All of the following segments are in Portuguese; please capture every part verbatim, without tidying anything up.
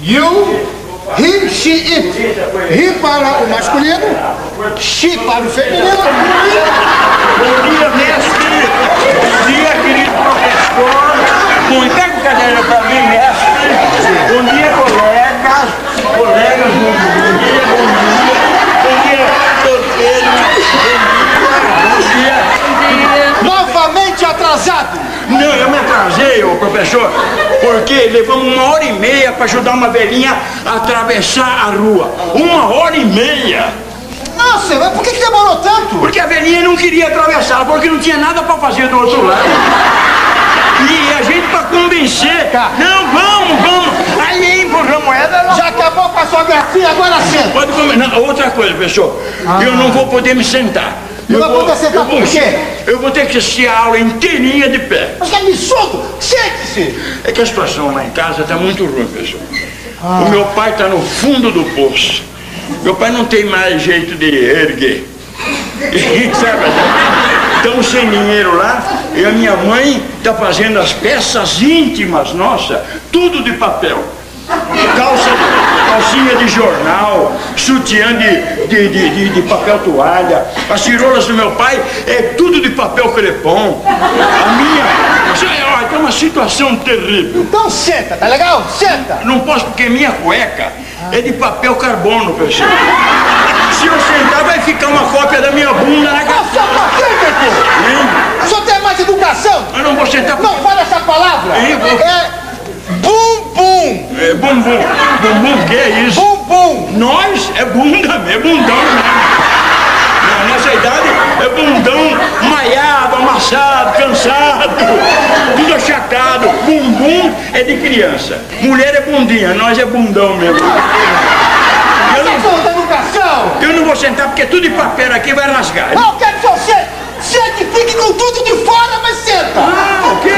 You, he, she, it. He para o masculino, she para o feminino. Bom dia, mestre. Bom dia, querido professor. Bom, pega o caderno para mim, mestre. Bom dia, colegas. Colegas, bom dia, bom dia. Bom dia, sorteio. Bom dia. Novamente atrasado. Não, eu me atrasei, ô professor, porque levamos uma hora e meia para ajudar uma velhinha a atravessar a rua. Uma hora e meia. Nossa, mas por que, que demorou tanto? Porque a velhinha não queria atravessar, porque não tinha nada para fazer do outro lado. E a gente para convencer, tá. Não, vamos, vamos. Aí empurramos ela. ela... Já acabou com a sua gracinha, agora senta. Pode comer. Não, outra coisa, professor, ah, eu não vou poder me sentar. Não eu vai vou, poder sentar por quê? Eu vou ter que assistir a aula inteirinha de pé. Mas que absurdo! Sente-se! É que a situação lá em casa está muito ruim, pessoal. Ah. O meu pai está no fundo do poço. Meu pai não tem mais jeito de erguer. Sabe? Estamos sem dinheiro lá e a minha mãe está fazendo as peças íntimas, nossa, tudo de papel. Calça, calcinha de jornal, sutiã de, de, de, de, de papel toalha. As cirolas do meu pai é tudo de papel crepom. A minha, olha, é uma situação terrível. Então senta, tá legal? Senta! Não posso porque minha cueca é de papel carbono, pessoal. Se eu sentar vai ficar uma cópia da minha bunda na cabeça. Nossa, pra quê, doutor? O senhor tem mais educação? Eu não vou sentar porque... Não fala essa palavra! É, vou... é bumbum! É bumbum. Bumbum, que é isso? Bumbum! Nós é bunda mesmo, é bundão mesmo. Na nossa idade é bundão maiado, amassado, cansado, tudo achatado. Bumbum é de criança. Mulher é bundinha, nós é bundão mesmo. Eu não, educação. eu não vou sentar porque tudo de papel aqui vai rasgar. Não, quero que você sente, fique com tudo de fora, mas senta. Ah, que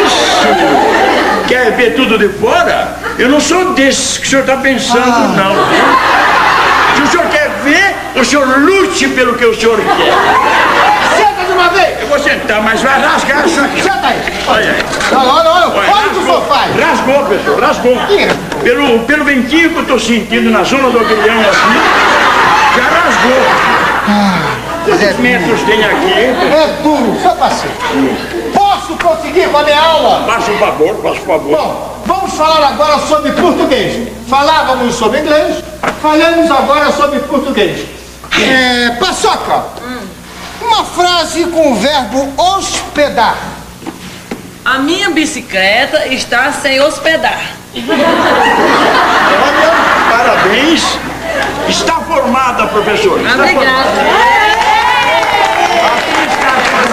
isso? Quer ver tudo de fora? Eu não sou desses que o senhor está pensando, ah. não. Se o senhor quer ver, o senhor lute pelo que o senhor quer. Senta de uma vez. Eu vou sentar, mas vai rasgar isso aqui. Senta aí. Olha aí. Olha, olha, olha. Olha o que o senhor faz. Rasgou, pessoal, rasgou. Pelo, pelo ventinho que eu estou sentindo na zona do agrilhão aqui, já rasgou. Ah, Quantos é metros tem aqui? É duro, só passei. Posso conseguir com a minha aula? Faça o favor, faça o favor. Bom, vamos falar agora sobre português. Falávamos sobre inglês, falamos agora sobre português. É, Paçoca, hum. uma frase com o verbo hospedar. A minha bicicleta está sem hospedar. Olha, parabéns. Está formada, professor. Está Obrigada. Aqui está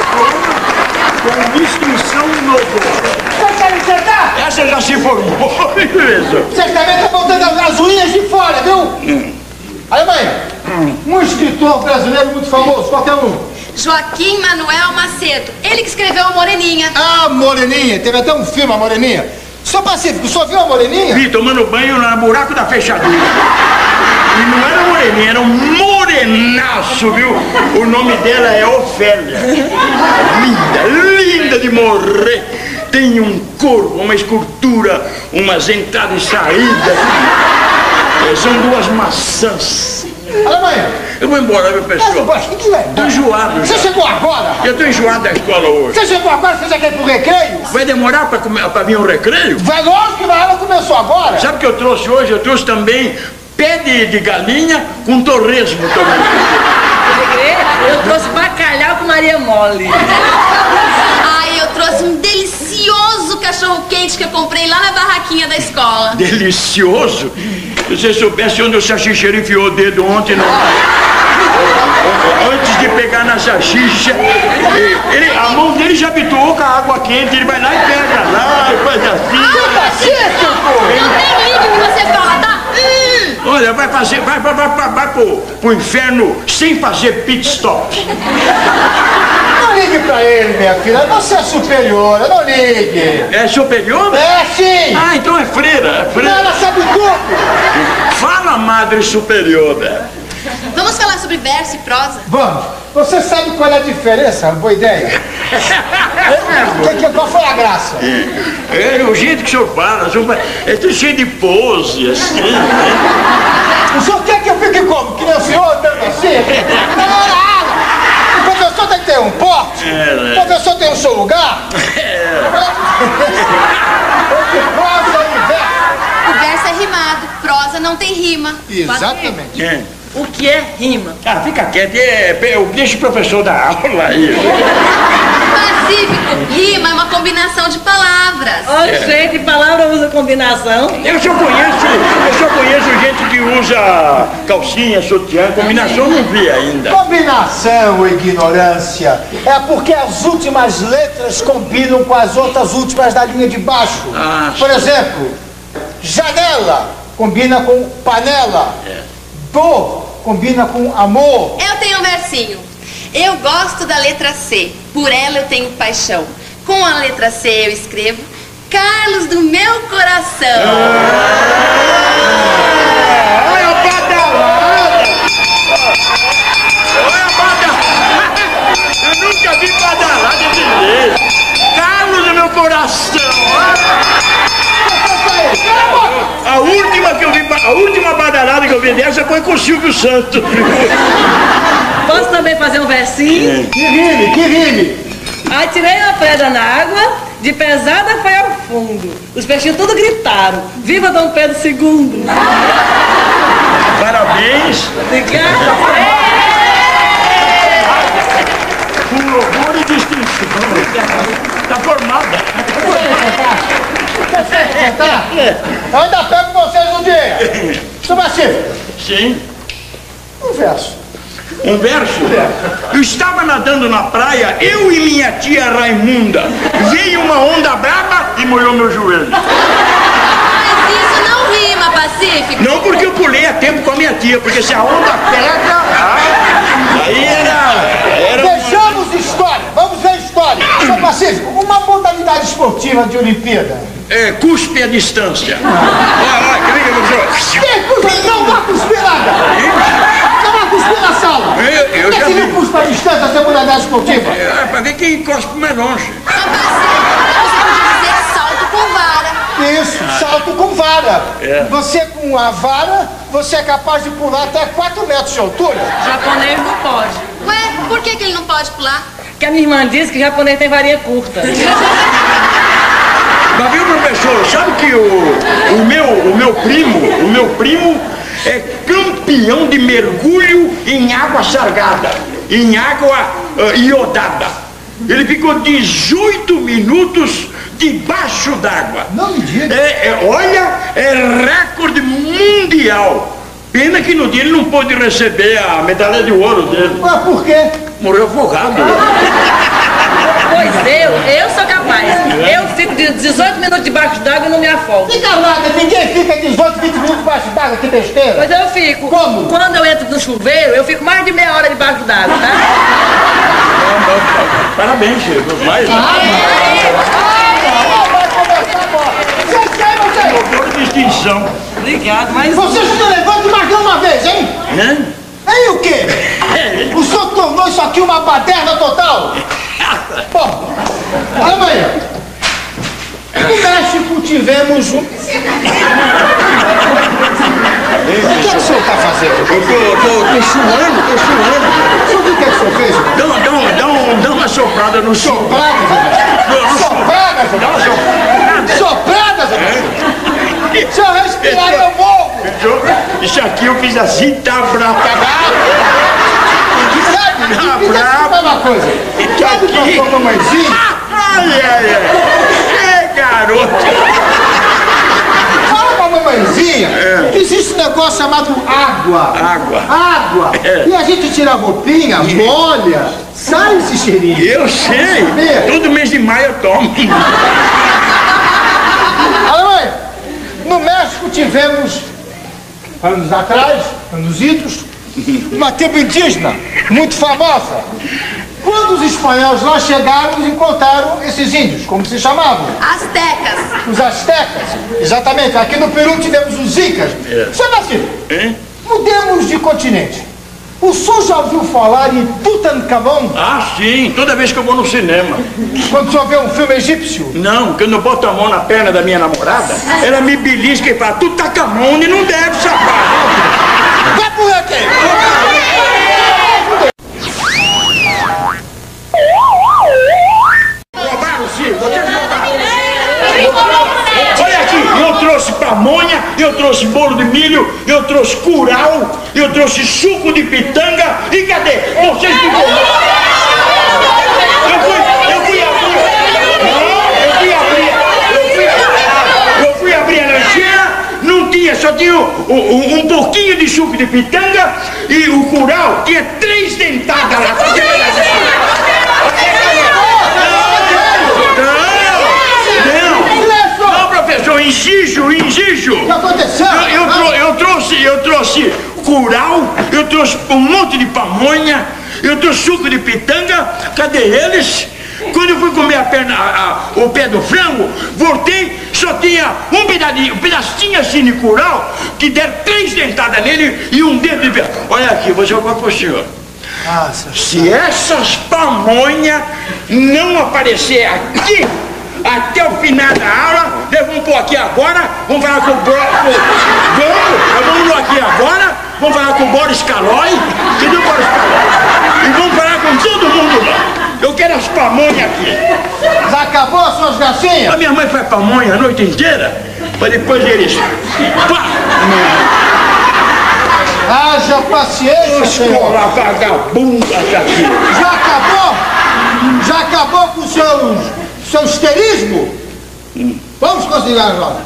a com instrução nova. Vocês querem sentar? Essa já se formou, beleza. Vocês também estão botando as unhas de fora, viu? Hum. Alemanha, hum. um escritor brasileiro muito famoso, qualquer um. Joaquim Manuel Macedo, ele que escreveu a Moreninha. Ah, Moreninha, teve até um filme, a Moreninha. Sou Pacífico, só viu a Moreninha? Vi tomando banho no buraco da fechadura. E não era Moreninha, era um morenaço, viu? O nome dela é Ofélia. Linda, linda de morrer. Tem um corpo, uma escultura, umas entradas e saídas. É, são duas maçãs. Alemanha. Eu vou embora, meu pessoal. Mas, que que é? Tô enjoado. Você já. chegou agora? Eu tô enjoado da escola hoje. Você chegou agora, você já quer ir pro recreio? Vai demorar pra, comer, pra vir o recreio? Vai, lógico que a aula começou agora. Sabe o que eu trouxe hoje? Eu trouxe também pé de, de galinha com torresmo também. Eu trouxe bacalhau com Maria Mole. Ai, eu trouxe um delicioso cachorro-quente que eu comprei lá na barraquinha da escola. Delicioso? Se você soubesse onde o salsicheiro enfiou o dedo ontem, não... Antes de pegar na salsicha, ele, a mão dele já habituou com a água quente, ele vai lá e pega lá e faz assim. Ah, cacete, pô! Eu nem ligo o que você fala, tá? Hum. Olha, vai fazer, vai, vai, vai, vai, vai pro, pro inferno sem fazer pit stop. Não ligue pra ele, minha filha, você é superiora, não ligue. É superior? É, sim. Ah, então é freira, é freira. Não, ela sabe tudo. Fala, madre superiora. Vamos falar sobre verso e prosa? Vamos. Você sabe qual é a diferença? Boa ideia. Que, que, qual foi a graça? É, é o jeito que o senhor fala, o senhor fala, é tudo cheio de pose, assim. O senhor quer que eu fique como? Que nem o senhor andando assim? Não, não, não. O professor tem que ter um porte. É, o professor tem o seu lugar. É. Prosa e verso. O verso é rimado, prosa não tem rima. Exatamente. É. O que é rima? Ah, fica quieto, é, eu deixo o professor dar aula aí. Pacífico, rima é uma combinação de palavras. Ô, é. gente, palavra usa combinação. Eu só conheço, eu só conheço gente que usa calcinha, sutiã, combinação não vi ainda. Combinação, ignorância, é porque as últimas letras combinam com as outras últimas da linha de baixo. Ah, Por exemplo, janela combina com panela. É. Dor combina com amor. Eu tenho um versinho. Eu gosto da letra C, por ela eu tenho paixão. Com a letra C eu escrevo Carlos do meu coração. Olha a badalada! Olha a badalada! Eu nunca vi badalada desse jeito. Carlos do meu coração! A última que eu vi, a última badalada que eu vi dessa foi com o Silvio Santos. Posso também fazer um versinho? Que rime, que rime. Aí tirei uma pedra na água, de pesada foi ao fundo. Os peixinhos tudo gritaram. Viva Dom Pedro segundo! Parabéns! Obrigada! Com louvor e distinção. Está formada. Tá? Eu ainda pego vocês um dia. Seu Pacífico. Sim. Um verso. Um verso? Eu estava nadando na praia, eu e minha tia Raimunda. Veio uma onda braba e molhou meu joelho. Mas isso não rima, Pacífico. Não porque eu pulei a tempo com a minha tia, porque se a onda pega, aí era... era uma... Deixamos história. Vamos ver história. Seu Pacífico, uma modalidade esportiva de Olimpíada. É, cuspe a distância. Olha lá, quer ver que eu vou... Que cuspe? Não vai cuspir nada. Não vai cuspir na sala. Eu, eu Quer já que vi. não cuspe a distância ser modalidade esportiva? É, pra ver quem cospe mais longe. Mas, Pacífico, você pode dizer salto com vara. Isso, salto com vara. É. Você com a vara, você é capaz de pular até quatro metros de altura. Japonês não pode. Ué, por que, que ele não pode pular? Porque a minha irmã disse que japonês tem varinha curta. Mas viu, professor, sabe que o, o, meu, o meu primo, o meu primo é campeão de mergulho em água sargada, em água uh, iodada. Ele ficou dezoito minutos debaixo d'água. Não me diga. É, é, olha, é recorde mundial. Pena que no dia ele não pôde receber a medalha de ouro dele. Mas por quê? Morreu afogado. Pois eu, eu sou capaz. Eu fico de dezoito minutos debaixo d'água e não me afogo. Fica nada, ninguém fica dezoito, vinte minutos debaixo d'água, que besteira. Pois eu fico. Como? Quando eu entro no chuveiro, eu fico mais de meia hora debaixo d'água, tá? Parabéns, Chico. Mais. Ah, vai conversar agora. Vocês querem, vocês? Por distinção. Obrigado, mas... Vocês estão levando mais de uma vez, hein? Né? Hein, o quê? O senhor tornou isso aqui uma baderna total? Bom, olha aí. No México tivemos um... O que é que o senhor está fazendo? Eu tô, tô, tô suando, tô suando. O que é que o senhor fez? Dá, uma- dá, uma- dá, um- dá uma soprada no som. Soprada, Zé. Soprada, Zé. Soprada, Zé. Se eu respirar, eu morro. Isso aqui eu fiz assim, tá bravo. Sabe? Me Tá diga bravo. uma coisa. Sabe que eu sou mamãezinha? Ai, ai, ai. É, garoto. Fala pra mamãezinha que existe um negócio chamado água. Água. Água. É. E a gente tira a roupinha, molha, sai esse cheirinho. Eu sei. Sabia? Todo mês de maio eu tomo. Olha, mãe, no México tivemos, anos atrás, anos idos, uma tribo indígena muito famosa. Quando os espanhóis lá chegaram, eles encontraram esses índios, como se chamavam? Astecas. Os astecas. Exatamente. Aqui no Peru tivemos os incas. É. Seu Vacilo, Hein? mudemos de continente. O senhor já ouviu falar em Tutankhamon? Ah, sim, toda vez que eu vou no cinema. Quando o senhor vê um filme egípcio? Não, quando eu boto a mão na perna da minha namorada, ela me belisca e fala, Tutankhamon e não deve, safado. Vai por aqui! Roubaram, sim, vocês roubaram. Olha aqui, eu trouxe pamonha, eu trouxe bolo de milho, eu trouxe curau, eu trouxe suco de pitanga e cadê? Vocês que vão? Eu fui, eu fui abrir, não, eu fui abrir, eu fui abrir, eu fui abrir a lancheira, não tinha, só tinha um, um, um pouquinho de suco de pitanga e o curau tinha três dentadas lá. Professor, insijo, insijo. O que aconteceu? Eu, eu, trou eu trouxe, eu trouxe curau, eu trouxe um monte de pamonha, eu trouxe suco de pitanga, cadê eles? Quando eu fui comer a perna, a, a, o pé do frango, voltei, só tinha um pedacinho, um pedacinho assim de curau, que deram três dentadas nele e um dedo de pé. Olha aqui, vou jogar pro senhor. Nossa, se essas pamonhas não aparecer aqui, até o final da aula, nós vamos pôr aqui agora, vamos falar com o Bro... Vamos, vamos pôr aqui agora, vamos falar com o Boris Calói, entendeu, Boris Calói? E vamos falar com todo mundo lá. Eu quero as pamonhas aqui. Já acabou as suas gracinhas? A minha mãe faz pamonha a noite inteira, para depois eles... Pá! Haja paciência, escola vagabunda aqui. Já acabou? Já acabou com o seu... seu histerismo? Hum. Vamos considerar, Jorge.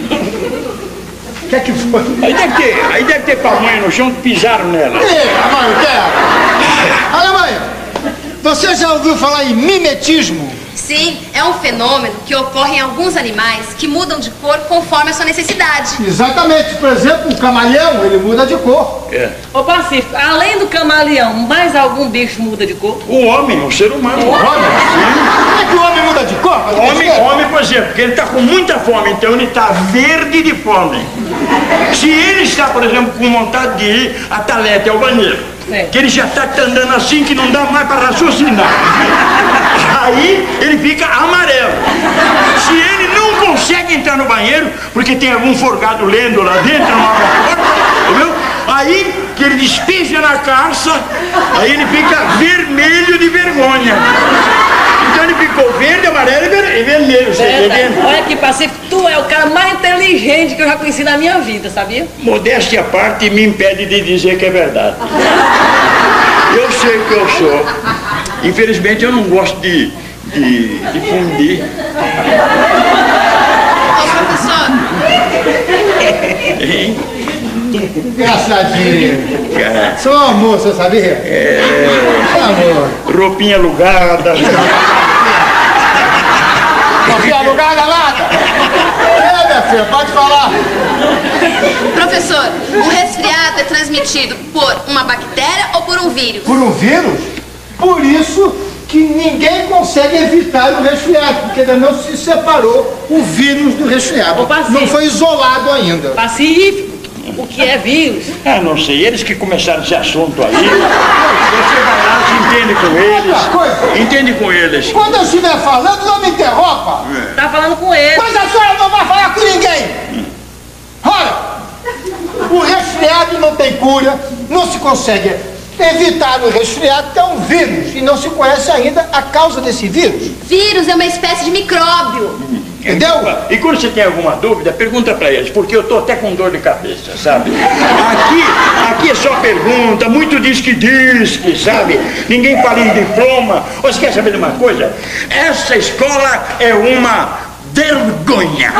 O que é que foi? Aí deve ter, aí deve ter pamonha no chão que pisaram nela. Ei, mãe, o que é? Olha, mãe, você já ouviu falar em mimetismo? Sim, é um fenômeno que ocorre em alguns animais que mudam de cor conforme a sua necessidade. Exatamente. Por exemplo, o camaleão, ele muda de cor. É. Ô Pacífico, além do camaleão, mais algum bicho muda de cor? O homem, o ser humano. O homem? Sim. Como é que o homem muda de cor? O homem, homem, por exemplo, porque ele está com muita fome, então ele está verde de fome. Se ele está, por exemplo, com vontade de ir à talete, ao banheiro, é. que ele já está andando assim que não dá mais para raciocinar. Aí ele fica amarelo. Se ele não consegue entrar no banheiro, porque tem algum forgado lendo lá dentro, não abre a porta, entendeu? Aí que ele despeja na calça, aí ele fica vermelho de vergonha. Então ele ficou verde, amarelo e vermelho. Você entendeu? Olha aqui, Pacífico, tu é o cara mais inteligente que eu já conheci na minha vida, sabia? Modéstia à parte me impede de dizer que é verdade. Eu sei o que eu sou. Infelizmente eu não gosto de, de, de fundir. Ô, professor. Hein? Engraçadinho. Cara. Sou um amor, você sabia? É. Amor. Roupinha alugada. Roupinha alugada nada. É, minha filha, pode falar. Professor, o resfriado é transmitido por uma bactéria ou por um vírus? Por um vírus? Por isso que ninguém consegue evitar o resfriado, porque ainda não se separou o vírus do resfriado. Não foi isolado ainda. Pacífico, o que é vírus? Ah, não sei, eles que começaram esse assunto aí. Você vai lá, se entende com eles. Outra coisa. Entende com eles. Quando eu estiver falando, não me interrompa. É. Tá falando com ele. Mas a senhora não vai falar com ninguém. Olha, o resfriado não tem cura, não se consegue evitar o resfriado, que é um vírus, e não se conhece ainda a causa desse vírus. Vírus é uma espécie de micróbio. Entendeu? E quando você tem alguma dúvida, pergunta pra eles, porque eu tô até com dor de cabeça, sabe? Aqui, aqui é só pergunta, muito diz que diz que, sabe? Ninguém fala em diploma. Você quer saber de uma coisa? Essa escola é uma vergonha.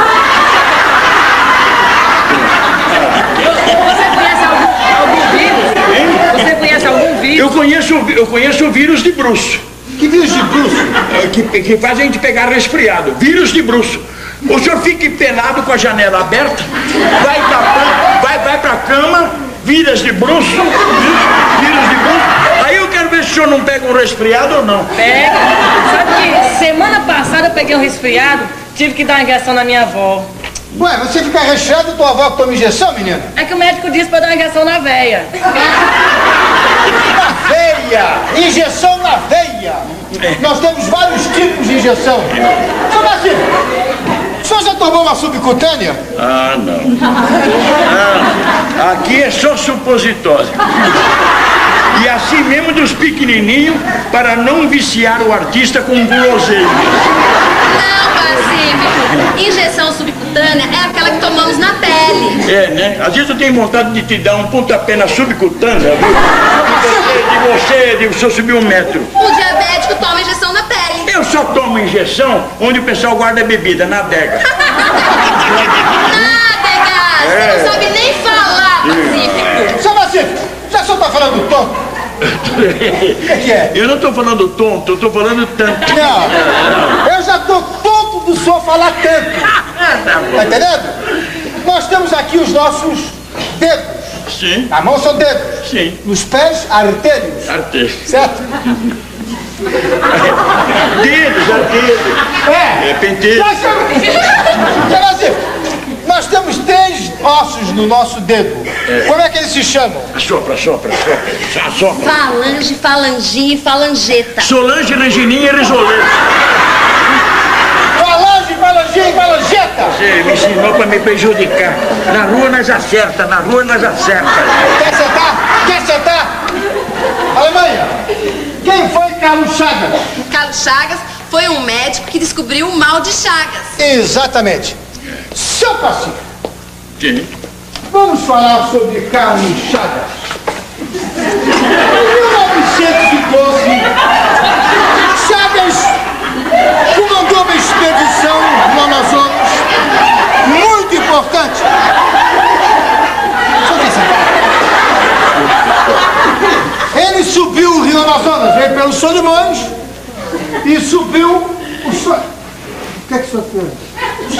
Você conhece algum, algum vírus? Hein? Você conhece algum vírus? Eu conheço, eu conheço o vírus de Bruxo. Que vírus de Bruxo? Que, que faz a gente pegar resfriado. Vírus de Bruxo. O senhor fica pelado com a janela aberta, vai pra, vai, vai pra cama, vírus de Bruxo, vírus de Bruxo. Aí eu quero ver se o senhor não pega um resfriado ou não. Pega. Sabe que semana passada eu peguei um resfriado, tive que dar uma injeção na minha avó. Ué, você fica resfriado, tua avó toma injeção, menina? É que o médico disse pra dar uma injeção na veia. veia! Injeção na veia! Nós temos vários tipos de injeção. Seu Marcinho, o senhor já tomou uma subcutânea? Ah, não. Ah, aqui é só supositório. E assim mesmo dos pequenininhos, para não viciar o artista com guloseima. Não, Pacífico. Injeção subcutânea é aquela que tomamos na pele. É, né? Às vezes eu tenho vontade de te dar um pontapé na subcutânea, viu? De você, de você subir um metro. O diabético toma injeção na pele. Eu só tomo injeção onde o pessoal guarda bebida, na adega. Nádega! Você É. não sabe nem falar, Pacífico. Seu Marcinho, já que o senhor tá falando tonto? O que, que é? Eu não tô falando tonto, eu tô falando tanto. Não, eu já tô tonto do senhor falar tanto. Tá entendendo? Nós temos aqui os nossos dedos. Sim, Na mão são dedos. sim. Nos pés, artérios. Artista. Certo? Dedos, arteiros. É. É penteiro. Nós temos... Seu Marcinho, nós temos três ossos no nosso dedo. Como é que eles se chamam? Assopra, assopra, assopra. Assopra. Falange, falangia e falangeta. Solange, Langininha e Risoleta. Falange, falangia e falangeta. Você me ensinou pra me prejudicar. Na rua nós acerta, na rua nós acerta. Quer sentar? Quer sentar? Alemanha, quem foi Carlos Chagas? Carlos Chagas foi um médico que descobriu o mal de Chagas. Exatamente. Seu Pacífico, Sim. vamos falar sobre Carlos Chagas. Em mil novecentos e doze, Chagas comandou uma expedição no Amazonas muito importante. Só quer sentar? Ele subiu o rio Amazonas, veio pelos Solimões e subiu o so... O que é que o senhor fez?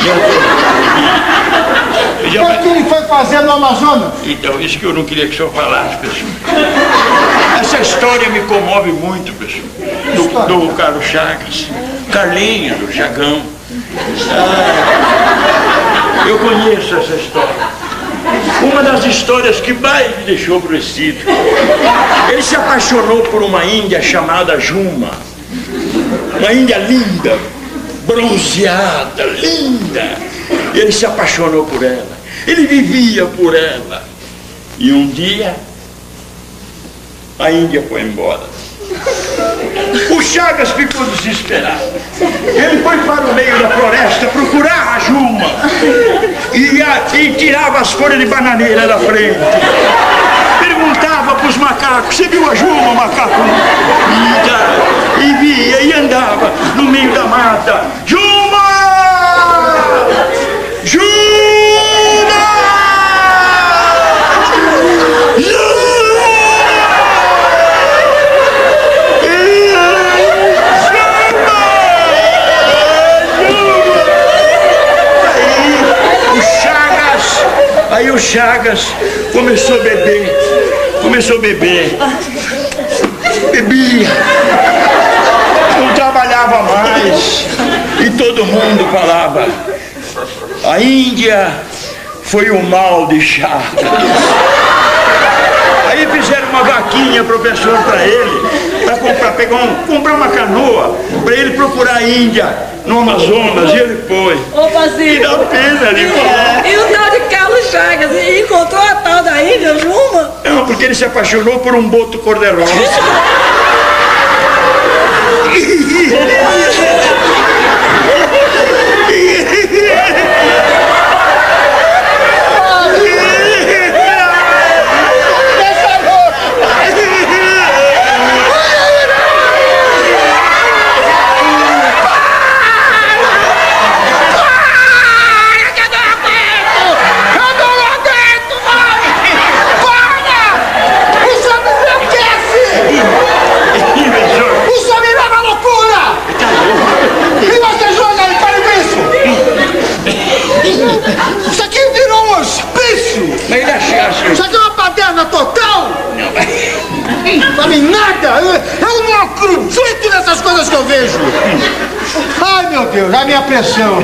O que é que ele foi fazer no Amazonas? Então, isso que eu não queria que o senhor falasse, pessoal. Essa história me comove muito, pessoal. Do, do Carlos Chagas. Carlinhos, do Chagão. Ah, eu conheço essa história. Uma das histórias que mais me deixou crescido. Ele se apaixonou por uma índia chamada Juma. Uma índia linda, bronzeada, linda. Ele se apaixonou por ela. Ele vivia por ela. E um dia, a Índia foi embora. O Chagas ficou desesperado. Ele foi para o meio da floresta procurar a Juma. E, a, e tirava as folhas de bananeira da frente. Perguntava para os macacos: você viu a Juma, macaco? E, e via e andava no meio da mata. Juma! Juma! Aí o Chagas começou a beber, começou a beber, bebia, não trabalhava mais e todo mundo falava: a Índia foi o mal de Chagas. Aí fizeram uma vaquinha, professor, para ele, para comprar, pegar um, comprar uma canoa, para ele procurar a Índia no Amazonas, e ele foi. Ô, Pacífico. E dá pena ali falar. E o tal de Carlos Chagas, e encontrou a tal da Índia, Juma? Não, porque ele se apaixonou por um boto cor-de-rosa. Isso aqui virou um hospício! Mas ele achasse. Isso aqui é uma baderna total! Não sabe nada! Eu, eu não acredito nessas coisas que eu vejo! Ai, meu Deus, a minha pressão!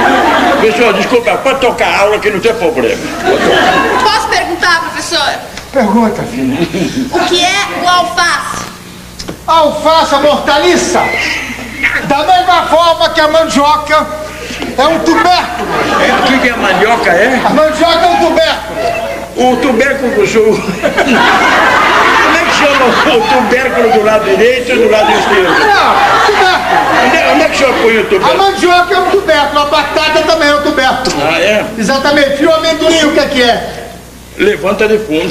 Pessoal, desculpa, pode tocar aula que não tem problema. Posso perguntar, professor? Pergunta, filha. O que é o alface? Alface é hortaliça. Da mesma forma que a mandioca é um tubérculo. É, o que, que a mandioca é? A mandioca é um tubérculo. O tubérculo do sul. Como é que chama o tubérculo do lado direito e do lado esquerdo? Não, tubérculo. Onde, onde é que o senhor põe o A tubérculo? mandioca é um tubérculo, a batata também é um tubérculo. Ah, é? Exatamente. E o amendoim, o que é que é? Levanta de fundo.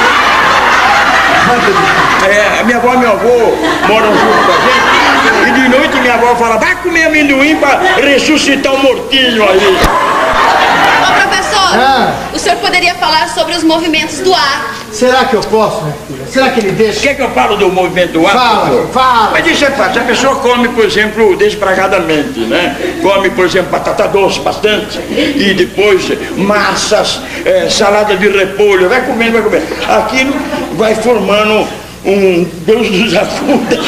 É, a minha avó e meu avô moram junto com a gente. E de noite minha avó fala, vai comer amendoim para ressuscitar o mortinho aí. Ô, professor, Ah. o senhor poderia falar sobre os movimentos do ar? Será que eu posso, minha filha? Será que ele deixa? Quer que eu falo do movimento do ar? Fala, professor? fala. Mas isso é fácil. A pessoa come, por exemplo, desbragadamente, né? Come, por exemplo, batata doce bastante. E depois massas, eh, salada de repolho. Vai comendo, vai comendo. Aquilo vai formando um Deus dos acuda.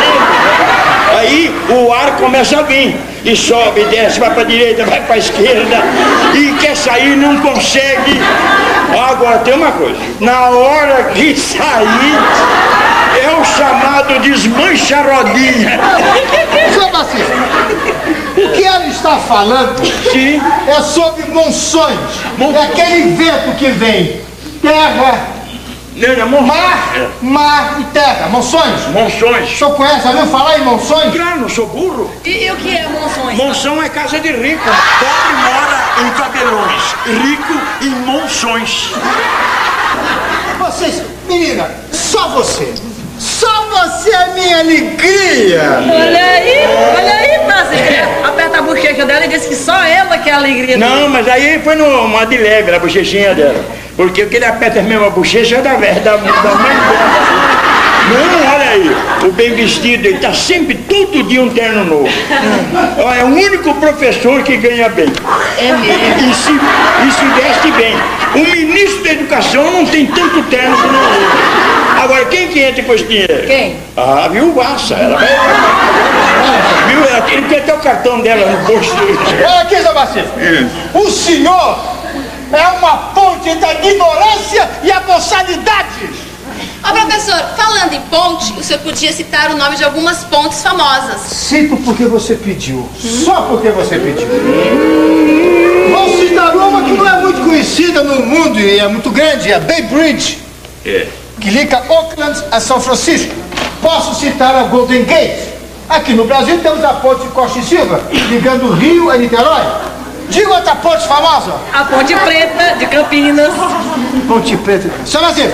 Aí o ar começa a vir. E sobe, desce, vai para a direita, vai para a esquerda. E quer sair, não consegue. Agora tem uma coisa. Na hora que sair, é o chamado desmancha-rodinha. Seu Batista, o que ela está falando Sim. é sobre monções. Mon- É aquele vento que vem terra, Não, não, mon- mar, mar e terra. Monções. O Monções. senhor conhece, já ouviu falar em monções? Claro, não sou burro. E, e o que é monções? Monção é casa de rico. Pobre mora em cabelões. Rico em monções. Vocês, menina, só você. Só você é minha alegria. Olha aí, olha aí, Francisca. Aperta a bochecha dela e diz que só ela que é a alegria dele. Não, mas aí foi numa de leve, na bochechinha dela. Porque o que ele aperta mesmo a bochecha é da, da, da mãe dela. Não, olha aí, o bem vestido, ele tá sempre todo dia um terno novo. É o único professor que ganha bem. É mesmo. E se, e se veste bem. O ministro da educação não tem tanto terno como ele. Agora, quem que entra com esse dinheiro? Quem? Ah, a viúvaça. Ela vai. Viu? Ela tem, tem até o cartão dela no bolso. Olha aqui, seu Batista. O senhor é uma ponte da ignorância e a boçalidade. Ô, professor, falando em ponte, o senhor podia citar o nome de algumas pontes famosas. Cito porque você pediu. Só porque você pediu. Vou citar uma que não é muito conhecida no mundo e é muito grande, é a Bay Bridge, É. que liga Oakland a São Francisco. Posso citar a Golden Gate. Aqui no Brasil temos a ponte Costa e Silva, ligando o Rio a Niterói. Diga outra ponte famosa. A Ponte Preta de Campinas. Ponte Preta. Seu Nazir.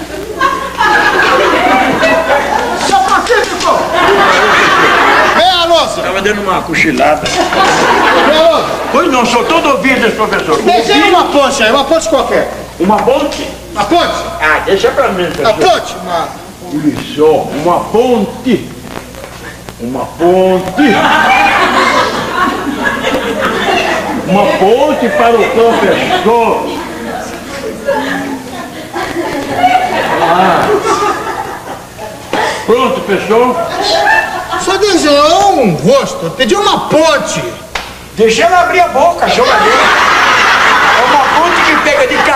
Seu Pacífico. Vem, Alonso. Estava dando uma cochilada. Vem, Alonso. Pois não, sou todo ouvido desse professor. Desenha uma ponte aí, uma ponte qualquer. Uma ponte? Uma ponte. Ah, deixa pra mim, Uma professor. ponte. Uma... Isso, uma ponte. Uma ponte. Uma ponte para o professor. Ah. Pronto, pessoal. Só desenhou um rosto, pediu uma ponte. Deixa ela abrir a boca, choradeira. É uma ponte que pega de